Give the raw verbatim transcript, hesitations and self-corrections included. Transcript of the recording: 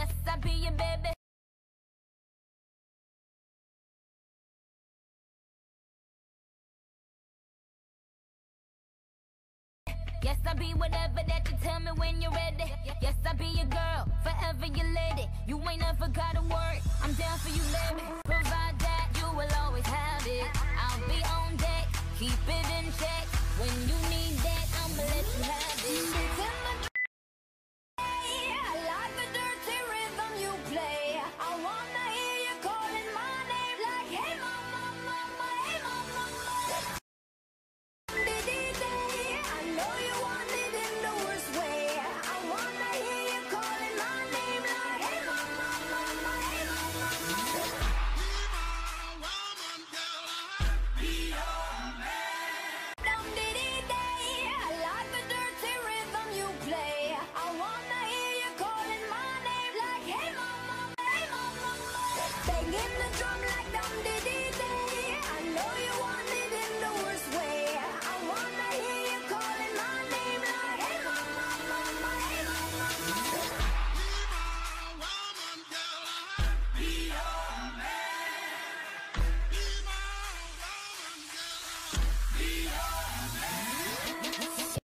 Yes, I be your baby. Yes, I be whatever that you tell me when you're ready. Yes, I be your girl, forever your lady. You ain't never gotta worry, I'm down for you, baby. Provide that, you will always have it. I'll be on deck, keep it in check. When you need that, I'ma let you have it.